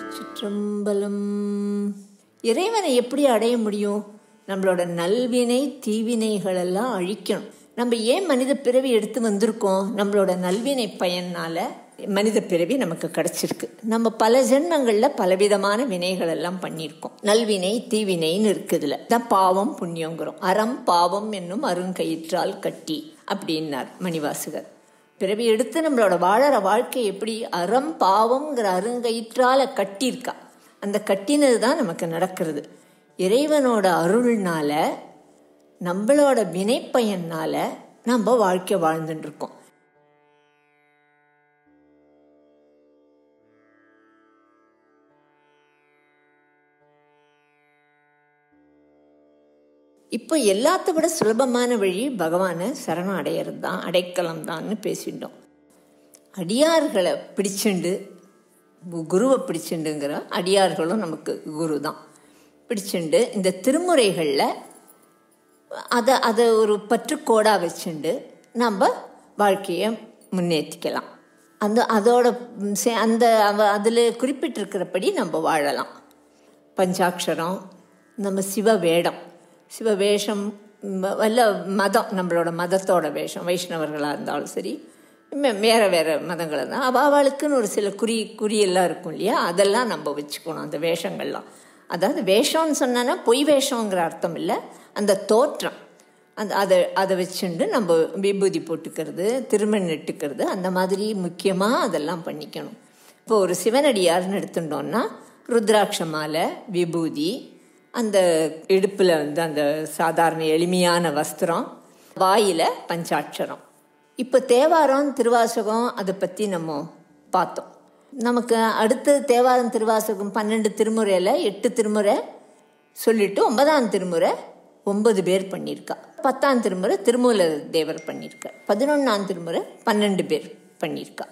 திருச்சிற்றம்பலம். இறைவனை எப்படி அடைய முடியும்? நம்மளோட நல்வினை தீவினைகளெல்லாம் அழிக்கணும். நம்ம ஏன் மனித பிறவி எடுத்து வந்திருக்கோம்? நம்மளோட நல்வினை பயனால மனித பிறவி நமக்கு கிடைச்சிருக்கு. நம்ம பல ஜென்மங்களில் பலவிதமான வினைகள் எல்லாம் பண்ணியிருக்கோம். நல்வினை தீவினைன்னு இருக்குதுல தான் பாவம் புண்ணியங்கிறோம். அறம் பாவம் என்னும் அருங்கயிற்றால் கட்டி அப்படின்னார் மணிவாசகர். பிறவி எடுத்து நம்மளோட வாழற வாழ்க்கை எப்படி அறம் பாவம்ங்கிற அருங்கயிற்றால கட்டியிருக்கா. அந்த கட்டினது தான் நமக்கு நடக்கிறது. இறைவனோட அருள்னால நம்மளோட வினைப்பயனால நம்ம வாழ்க்கை வாழ்ந்துட்டு இருக்கோம். இப்போ எல்லாத்த விட சுலபமான வழி பகவானை சரணம் அடையிறது தான், அடைக்கலம் தான்னு பேசிட்டோம். அடியார்களை பிடிச்சுண்டு குருவை பிடிச்சுண்டுங்கிற அடியார்களும் நமக்கு குரு தான். பிடிச்சுண்டு இந்த திருமுறைகளில் அதை ஒரு பற்றுக்கோடாக வச்சுண்டு நம்ம வாழ்க்கையை முன்னேற்றிக்கலாம். அதில் குறிப்பிட்டிருக்கிறபடி நம்ம வாழலாம். பஞ்சாட்சரம், நம்ம சிவவேஷம் வல்ல மதம், நம்மளோட மதத்தோட வேஷம், வைஷ்ணவர்களாக இருந்தாலும் சரி, வேறு மதங்கள் தான் அவளுக்குன்னு ஒரு சில குறியெல்லாம் இருக்கும் இல்லையா, அதெல்லாம் நம்ம வச்சுக்கணும். அந்த வேஷங்கள்லாம், அதாவது வேஷம்னு சொன்னா பொய் வேஷங்கிற அர்த்தம் இல்லை, அந்த தோற்றம், அதை வச்சுண்டு நம்ம விபூதி போட்டுக்கிறது, திருமண் நெட்டுக்கிறது, அந்த மாதிரி முக்கியமாக அதெல்லாம் பண்ணிக்கணும். இப்போ ஒரு சிவனடியார்னு எடுத்துட்டோம்னா ருத்ராட்ச மாலை, விபூதி, அந்த இடுப்பில் அந்த சாதாரண எளிமையான வஸ்திரம், வாயில் பஞ்சாட்சரம். இப்போ தேவாரம் திருவாசகம் அதை பற்றி நம்ம பார்த்தோம். நமக்கு அடுத்த தேவாரம் திருவாசகம் 12 திருமுறையில் 8 திருமுறை சொல்லிட்டு 9ஆம் திருமுறை 9 பேர் பண்ணியிருக்கா. 10ஆம் திருமுறை திருமூல தேவர் பண்ணியிருக்கா. 11ஆம் திருமுறை 12 பேர் பண்ணியிருக்கா.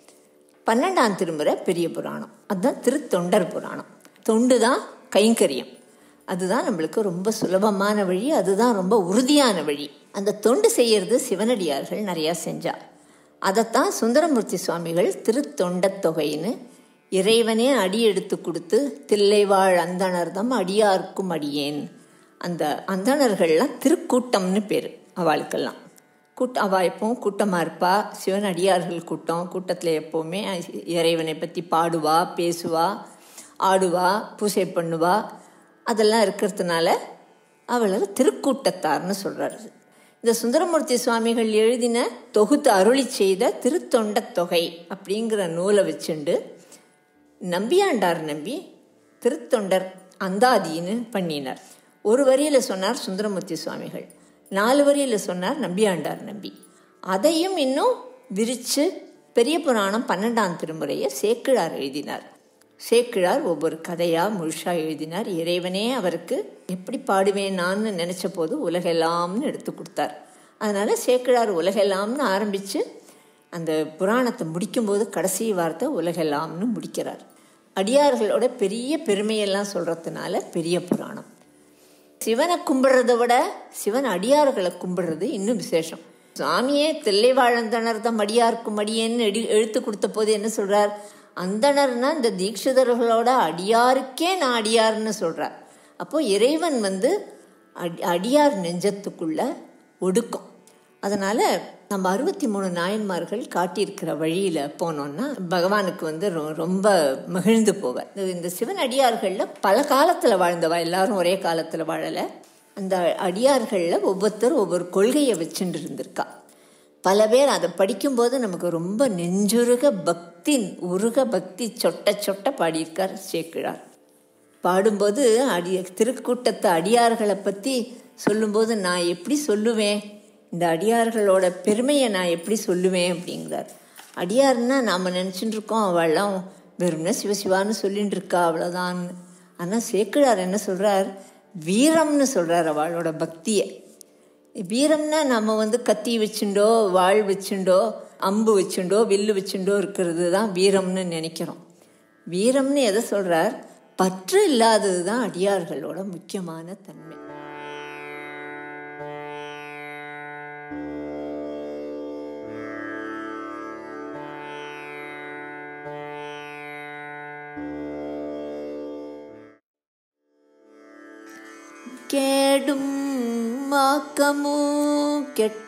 12ஆம் திருமுறை பெரிய புராணம், அதுதான் திருத்தொண்டர் புராணம். தொண்டு தான் கைங்கரியம், அதுதான் நம்மளுக்கு ரொம்ப சுலபமான வழி, அதுதான் ரொம்ப உறுதியான வழி. அந்த தொண்டு செய்யறது சிவனடியார்கள் நிறையா செஞ்சா. அதைத்தான் சுந்தரமூர்த்தி சுவாமிகள் திருத்தொண்டத் தொகைன்னு இறைவனே அடி எடுத்து கொடுத்து தில்லைவாழ் அந்தணர்தம் அடியார்க்கும் அடியேன். அந்த அந்தணர்கள்லாம் திருக்கூட்டம்னு பேர் அவளுக்கெல்லாம். அவள் எப்பவும் கூட்டமாக இருப்பா. சிவன் அடியார்கள் கூட்டத்தில் எப்போவுமே இறைவனை பற்றி பாடுவா, பேசுவா, ஆடுவா, பூசை பண்ணுவா. அதெல்லாம் இருக்கிறதுனால அவளை திருக்கூட்டத்தார்னு சொல்கிறாரு. இந்த சுந்தரமூர்த்தி சுவாமிகள் எழுதின தொகுத்து அருளி செய்த திருத்தொண்டத் தொகை அப்படிங்கிற நூலை வச்சுண்டு நம்பியாண்டார் நம்பி திருத்தொண்டர் அந்தாதின்னு பண்ணினார். ஒரு வரியில் சொன்னார் சுந்தரமூர்த்தி சுவாமிகள், 4 வரியில் சொன்னார் நம்பியாண்டார் நம்பி. அதையும் இன்னும் விரித்து பெரிய புராணம் 12ஆம் திருமுறையை சேக்கிழார் எழுதினார். சேக்கிழார் ஒவ்வொரு கதையாக முழுசாக எழுதினார். இறைவனே அவருக்கு எப்படி பாடுவேன் நான் நினச்ச போது உலகெல்லாம்னு எடுத்து கொடுத்தார். அதனால் சேக்கிழார் உலகெல்லாம்னு ஆரம்பித்து அந்த புராணத்தை முடிக்கும்போது கடைசி வார்த்தை உலகெல்லாம்னு முடிக்கிறார். அடியார்களோட பெரிய பெருமையெல்லாம் சொல்கிறதுனால பெரிய புராணம். சிவனை கும்பிடுறத விட சிவன் அடியார்களை கும்பிடுறது இன்னும் விசேஷம். சுவாமியே தில்லைவாழந்தணர்தம் அடியார்க்கும் அடியேன்னு எழுத்து கொடுத்த போது என்ன சொல்கிறார்? அந்தணர்னா இந்த தீட்சிதர்களோட அடியாருக்கே நான் அடியார்னு சொல்கிறார். அப்போது இறைவன் அடியார் நெஞ்சத்துக்குள்ள ஒடுக்கும். அதனால் நம்ம 63 நாயன்மார்கள் காட்டியிருக்கிற வழியில் போனோன்னா பகவானுக்கு ரொம்ப மகிழ்ந்து போவார். இந்த சிவன் அடியார்களில் பல காலத்தில் வாழ்ந்தவா, எல்லாரும் ஒரே காலத்தில் வாழலை. அந்த அடியார்களில் ஒவ்வொருத்தரும் ஒவ்வொரு கொள்கையை வச்சுட்டு இருந்திருக்கா. பல பேர் அதை படிக்கும்போது நமக்கு ரொம்ப நெஞ்சுருக பக்தி சொட்ட சொட்ட பாடியிருக்கார் சேக்கிழார். பாடும்போது திருக்கூட்டத்து அடியார்களை பற்றி சொல்லும்போது நான் எப்படி சொல்லுவேன், இந்த அடியார்களோட பெருமையை நான் எப்படி சொல்லுவேன் அப்படிங்கிறார். அடியார்னா நாம் நினச்சிட்டு இருக்கோம் அவள்லாம் வெறும்னா சிவசிவான்னு சொல்லிட்டு இருக்கா அவ்வளோதான். ஆனால் சேக்கிழார் என்ன சொல்கிறார்? வீரம்னு சொல்கிறார் அவளோட பக்தியை. வீரம்னா நம்ம கத்தி வச்சுண்டோ, வாழ் வச்சுண்டோ, அம்பு வச்சுண்டோ, வில்லு வச்சுண்டோ இருக்கிறது தான் வீரம்னு நினைக்கிறோம். வீரம்னு எதை சொல்கிறார்? பற்று இல்லாதது தான் அடியார்களோட முக்கியமான தன்மை. கேடும் மாக்கமும் கெட்ட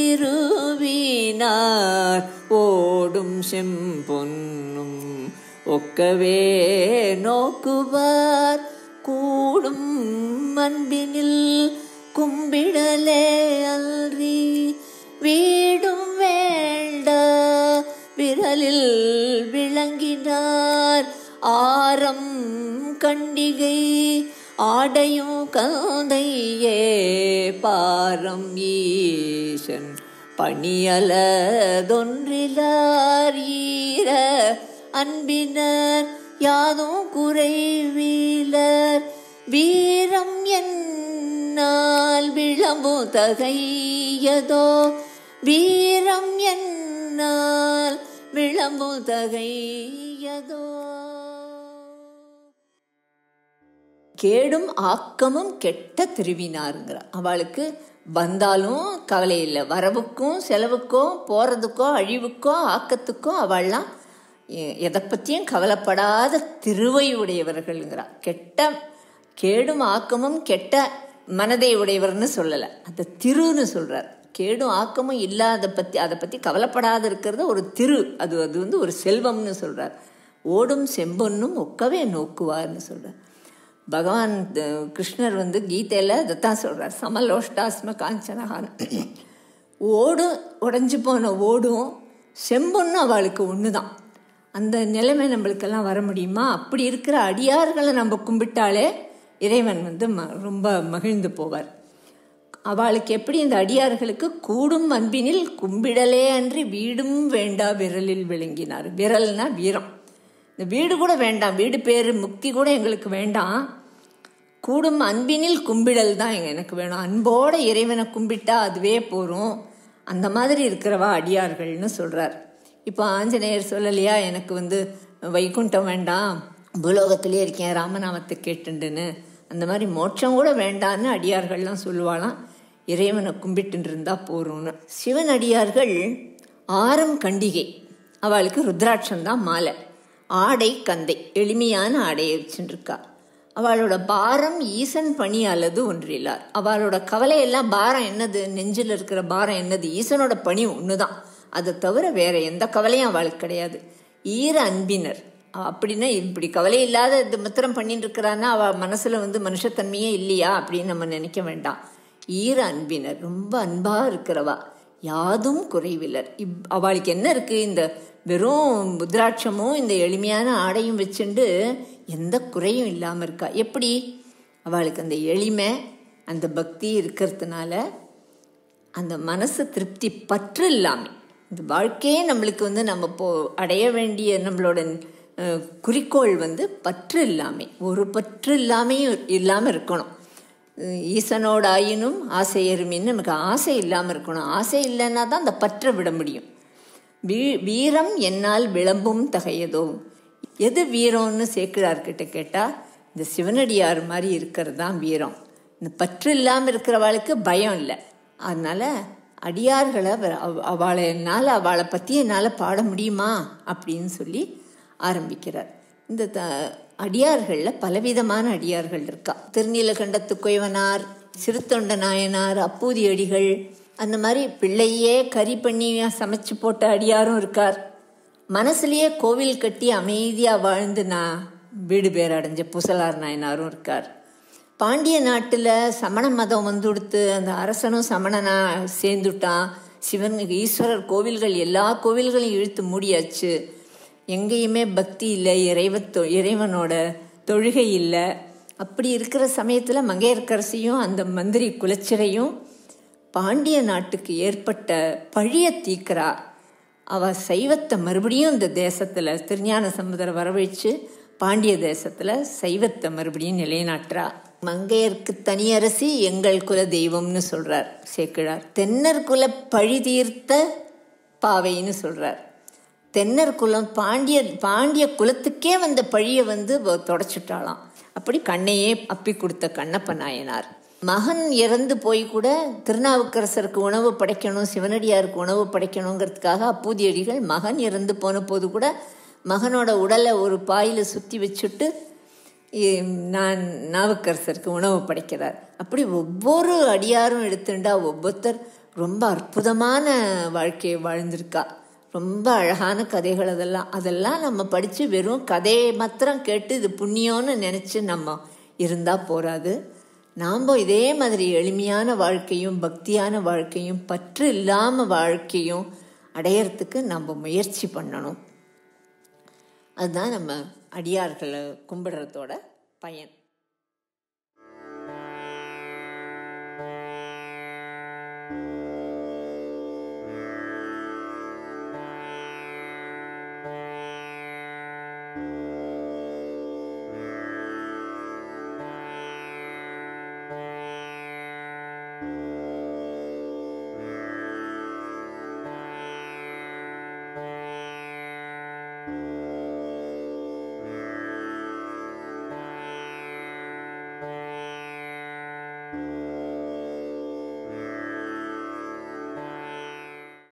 திருவினார் ஓடும் செம்பொன்னும் ஒக்கவே நோக்குவார் கூடும் அன்பினில் கும்பிடலே அல்றி வீடும் வேண்ட விரலில் விளங்கினார் ஆரம் கண்டிகை ஆடையும் கந்தையே பாரம் ஈசன் பணியலதொன்றிலார் ஈர அன்பினர் யாதும் குறைவீலர் வீரம் என்னால் விளம்பு தகையதோ வீரம் என்னால் விளம்பு தகையதோ. கேடும் ஆக்கமும் கெட்ட திருவினாருங்கிறார். அவளுக்கு வந்தாலும் கவலை இல்லை, வரவுக்கும் செலவுக்கோ போகிறதுக்கோ அழிவுக்கோ ஆக்கத்துக்கோ அவள்லாம் எதை பற்றியும் கவலைப்படாத திருவை உடையவர்கள்ங்கிறார். கேடும் ஆக்கமும் கெட்ட மனதை உடையவர்னு சொல்லலை, அந்த திருன்னு சொல்கிறார். கேடும் ஆக்கமும் இல்லாத அதை பற்றி கவலைப்படாத இருக்கிறது ஒரு திரு, அது வந்து ஒரு செல்வம்னு சொல்கிறார். ஓடும் செம்பொன்னும் ஒக்கவே நோக்குவார்னு சொல்கிறார். பகவான் கிருஷ்ணர் வந்து கீதையில் அதைத்தான் சொல்கிறார், சமலோஷ்டாஸ்ம காஞ்சனகான். உடஞ்சி போன ஓடும் செம்பொன்னும் அவளுக்கு ஒன்று தான். அந்த நிலைமை நம்மளுக்கெல்லாம் வர முடியுமா? அப்படி இருக்கிற அடியார்களை நம்ம கும்பிட்டாலே இறைவன் வந்து ரொம்ப மகிழ்ந்து போவார். அவளுக்கு எப்படி இந்த அடியார்களுக்கு கூடும் அன்பினில் கும்பிடலே அன்றி வீடும் வேண்டா விரலில் விளங்கினார். விரல்னா வீரம். இந்த வீடு கூட வேண்டாம், வீடு பேர் முக்தி கூட எங்களுக்கு வேண்டாம், கூடும் அன்பினில் கும்பிடல் தான் எனக்கு வேணும். அன்போட இறைவனை கும்பிட்டா அதுவே போகிறோம். அந்த மாதிரி இருக்கிறவா அடியார்கள்னு சொல்கிறார். இப்போ ஆஞ்சநேயர் சொல்லலையா, எனக்கு வந்து வைகுண்டம் வேண்டாம், பூலோகத்திலே இருக்கேன் ராமநாமத்தை கேட்டுண்டுன்னு. அந்த மாதிரி மோட்சம் கூட வேண்டான்னு அடியார்கள்லாம் சொல்லுவாளாம், இறைவனை கும்பிட்டு இருந்தா போகிறோன்னு. சிவன் அடியார்கள் ஆரம் கண்டிகை, அவளுக்கு ருத்ராட்சம்தான் மாலை, ஆடை கந்தை, எளிமையான ஆடையை வச்சுருக்கா. அவளோட பாரம் ஈசன் பணி அல்லது ஒன்றில்லார். அவளோட கவலையெல்லாம் பாரம் என்னது, நெஞ்சில் இருக்கிற பாரம் என்னது, ஈசனோட பணி ஒன்று தான். அதை தவிர வேற எந்த கவலையும் அவளுக்கு கிடையாது. ஈர அன்பினர் அப்படின்னா இப்படி கவலை இல்லாத இது மாத்திரம் பண்ணிட்டு இருக்கிறான்னா அவள் மனசில் வந்து மனுஷத்தன்மையே இல்லையா அப்படின்னு நம்ம நினைக்க வேண்டாம். ஈர அன்பினர், ரொம்ப அன்பாக இருக்கிறவா, யாதும் குறைவில்லர். அவளுக்கு என்ன இருக்குது, இந்த வெறும் முத்ராட்சமும் இந்த எளிமையான ஆடையும் வச்சுண்டு எந்த குறையும் இல்லாமல் இருக்கா. எப்படி? அவளுக்கு அந்த எளிமை அந்த பக்தி இருக்கிறதுனால அந்த மனசு திருப்தி, பற்று இல்லாமல், இந்த வாழ்க்கையே நம்மளுக்கு வந்து நம்ம அடைய வேண்டிய நம்மளோட குறிக்கோள் வந்து பற்று இல்லாமல், ஒரு பற்று இல்லாமல் இருக்கணும். ஈசனோட ஆயினும் ஆசை எருமின்னு நமக்கு ஆசை இல்லாமல் இருக்கணும். ஆசை இல்லைன்னா தான் அந்த பற்றை விட முடியும். வீரம் என்னால் விளம்பும் தகையதோ. எது வீரம்னு சேக்கிழார்கிட்ட கேட்டால் இந்த சிவனடியார் மாதிரி இருக்கிறது தான் வீரம். இந்த பற்று இல்லாமல் இருக்கிறவாளுக்கு பயம் இல்லை. அதனால் அடியார்களை அவளை பற்றி என்னால் பாட முடியுமா அப்படின்னு சொல்லி ஆரம்பிக்கிறார். இந்த அடியார்களில் பலவிதமான அடியார்கள் இருக்கா. திருநீலகண்டத்து குயவனார், சிறுத்தொண்ட நாயனார், அப்பூதி அடிகள், அந்த மாதிரி பிள்ளையே கறி பண்ணி சமைச்சு போட்ட அடியாரும் இருக்கார். மனசுலேயே கோவில் கட்டி அமைதியாக வாழ்ந்து வீடு பேர் அடைஞ்ச பூசலார் நாயனாரும் இருக்கார். பாண்டிய நாட்டில் சமண மதம் வந்துடுத்து அந்த அரசனும் சமணனா சேர்ந்துட்டான். சிவனுக்கு ஈஸ்வரர் கோவில்கள் எல்லா கோவில்களையும் இழுத்து மூடியாச்சு. எங்கேயுமே பக்தி இல்லை, இறைவனோட தொழுகை இல்லை. அப்படி இருக்கிற சமயத்தில் மங்கையர்க்கரசியும் அந்த மந்திரி குலச்சிறையும் பாண்டிய நாட்டுக்கு ஏற்பட்ட பழிய தீக்கிறா. அவள் சைவத்தை மறுபடியும் இந்த தேசத்தில் திருஞான சம்பந்தரை வரவழைச்சு பாண்டிய தேசத்தில் சைவத்தை மறுபடியும் நிலைநாட்டுறா. மங்கையர்க்கு தனியரசி எங்கள் குல தெய்வம்னு சொல்கிறார் சேக்கிழார். தென்னர் குல பழி தீர்த்த பாவைன்னு சொல்கிறார். தென்னர் குலம் பாண்டிய குலத்துக்கே வந்த பழியை வந்து தொடச்சிட்டாளாம். அப்படி கண்ணையே அப்பி கொடுத்த கண்ணப்ப நாயனார். மகன் இறந்து போய் கூட திருநாவுக்கரசருக்கு உணவு படைக்கணும், சிவனடியாருக்கு உணவு படைக்கணுங்கிறதுக்காக அப்பூதியடிகள் மகன் இறந்து போன போது கூட மகனோட உடலை ஒரு பாயில் சுற்றி வச்சுட்டு நான் நாவுக்கரசருக்கு உணவு படைக்கிறார். அப்படி ஒவ்வொரு அடியாரும் எடுத்துட்டா ஒவ்வொருத்தர் ரொம்ப அற்புதமான வாழ்க்கையை வாழ்ந்திருக்கா. ரொம்ப அழகான கதைகள். அதெல்லாம் நம்ம படித்து வெறும் கதையை மாத்திரம் கேட்டு இது புண்ணியம்னு நினச்சி நம்ம இருந்தால் போராது. நாம் இதே மாதிரி எளிமையான வாழ்க்கையும் பக்தியான வாழ்க்கையும் பற்று இல்லாமல் வாழ்க்கையும் அடையிறதுக்கு நம்ம முயற்சி பண்ணணும். அதுதான் நம்ம அடியார்களை கும்பிடுறதோட பயன்.